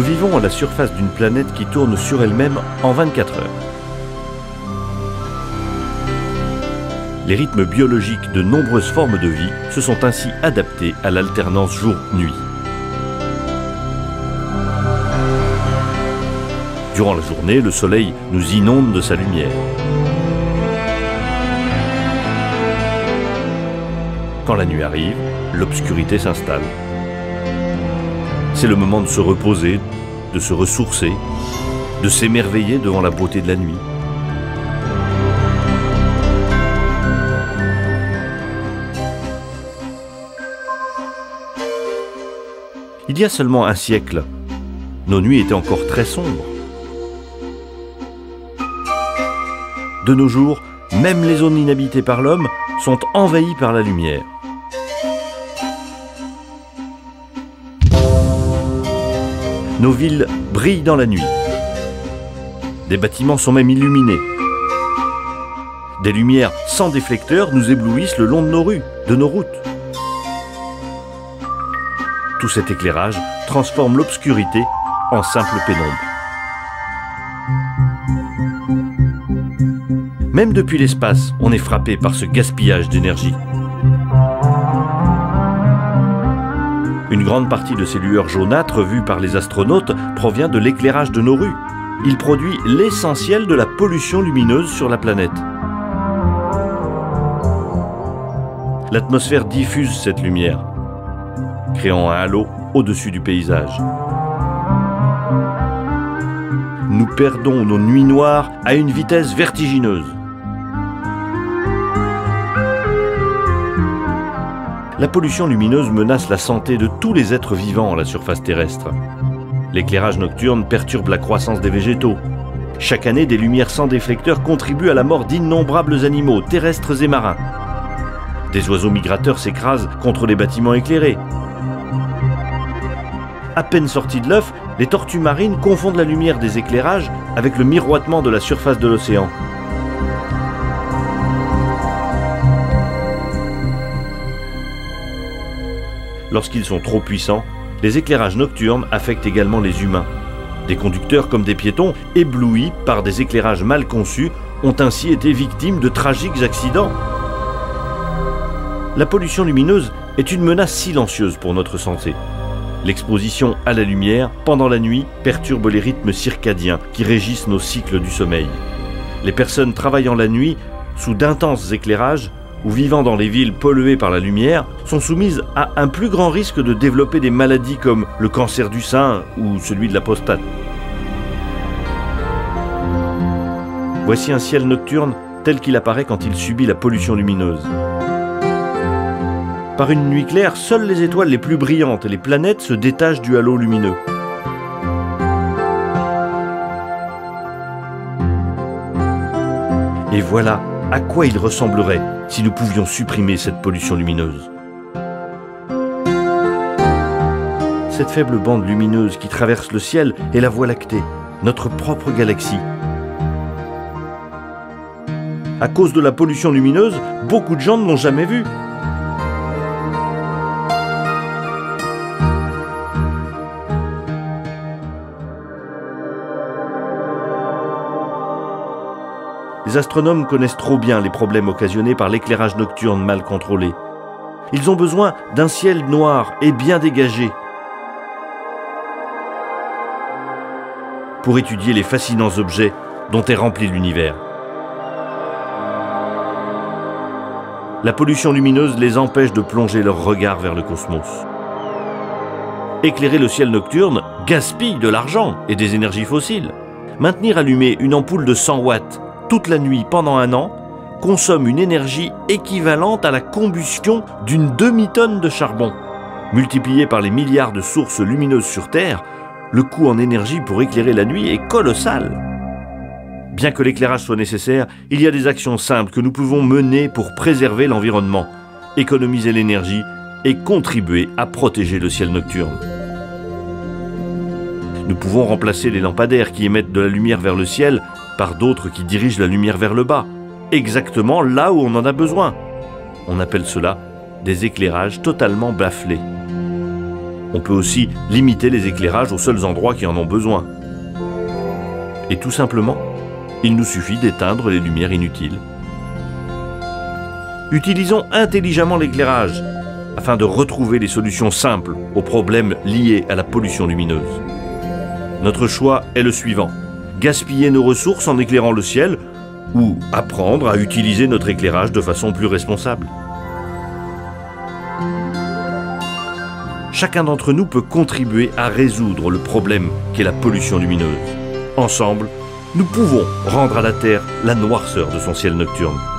vivons à la surface d'une planète qui tourne sur elle-même en 24 heures. Les rythmes biologiques de nombreuses formes de vie se sont ainsi adaptés à l'alternance jour-nuit. Durant la journée, le soleil nous inonde de sa lumière. Quand la nuit arrive, l'obscurité s'installe. C'est le moment de se reposer, de se ressourcer, de s'émerveiller devant la beauté de la nuit. Il y a seulement un siècle, nos nuits étaient encore très sombres. De nos jours, même les zones inhabitées par l'homme sont envahies par la lumière. Nos villes brillent dans la nuit. Des bâtiments sont même illuminés. Des lumières sans déflecteurs nous éblouissent le long de nos rues, de nos routes. Tout cet éclairage transforme l'obscurité en simple pénombre. Même depuis l'espace, on est frappé par ce gaspillage d'énergie. Une grande partie de ces lueurs jaunâtres vues par les astronautes provient de l'éclairage de nos rues. Il produit l'essentiel de la pollution lumineuse sur la planète. L'atmosphère diffuse cette lumière, créant un halo au-dessus du paysage. Nous perdons nos nuits noires à une vitesse vertigineuse. La pollution lumineuse menace la santé de tous les êtres vivants à la surface terrestre. L'éclairage nocturne perturbe la croissance des végétaux. Chaque année, des lumières sans déflecteurs contribuent à la mort d'innombrables animaux, terrestres et marins. Des oiseaux migrateurs s'écrasent contre les bâtiments éclairés. À peine sortis de l'œuf, les tortues marines confondent la lumière des éclairages avec le miroitement de la surface de l'océan. Lorsqu'ils sont trop puissants, les éclairages nocturnes affectent également les humains. Des conducteurs comme des piétons, éblouis par des éclairages mal conçus, ont ainsi été victimes de tragiques accidents. La pollution lumineuse est une menace silencieuse pour notre santé. L'exposition à la lumière, pendant la nuit, perturbe les rythmes circadiens qui régissent nos cycles du sommeil. Les personnes travaillant la nuit, sous d'intenses éclairages, ou vivant dans les villes polluées par la lumière, sont soumises à un plus grand risque de développer des maladies comme le cancer du sein ou celui de la prostate. Voici un ciel nocturne tel qu'il apparaît quand il subit la pollution lumineuse. Par une nuit claire, seules les étoiles les plus brillantes et les planètes se détachent du halo lumineux. Et voilà à quoi il ressemblerait si nous pouvions supprimer cette pollution lumineuse. Cette faible bande lumineuse qui traverse le ciel est la Voie lactée, notre propre galaxie. À cause de la pollution lumineuse, beaucoup de gens ne l'ont jamais vue. Les astronomes connaissent trop bien les problèmes occasionnés par l'éclairage nocturne mal contrôlé. Ils ont besoin d'un ciel noir et bien dégagé pour étudier les fascinants objets dont est rempli l'univers. La pollution lumineuse les empêche de plonger leur regard vers le cosmos. Éclairer le ciel nocturne gaspille de l'argent et des énergies fossiles. Maintenir allumée une ampoule de 100 watts toute la nuit pendant un an consomme une énergie équivalente à la combustion d'une demi-tonne de charbon. Multiplié par les milliards de sources lumineuses sur Terre, le coût en énergie pour éclairer la nuit est colossal. Bien que l'éclairage soit nécessaire, il y a des actions simples que nous pouvons mener pour préserver l'environnement, économiser l'énergie et contribuer à protéger le ciel nocturne. Nous pouvons remplacer les lampadaires qui émettent de la lumière vers le ciel par d'autres qui dirigent la lumière vers le bas, exactement là où on en a besoin. On appelle cela des éclairages totalement bafflés. On peut aussi limiter les éclairages aux seuls endroits qui en ont besoin. Et tout simplement, il nous suffit d'éteindre les lumières inutiles. Utilisons intelligemment l'éclairage afin de retrouver des solutions simples aux problèmes liés à la pollution lumineuse. Notre choix est le suivant: gaspiller nos ressources en éclairant le ciel ou apprendre à utiliser notre éclairage de façon plus responsable. Chacun d'entre nous peut contribuer à résoudre le problème qu'est la pollution lumineuse. Ensemble, nous pouvons rendre à la Terre la noirceur de son ciel nocturne.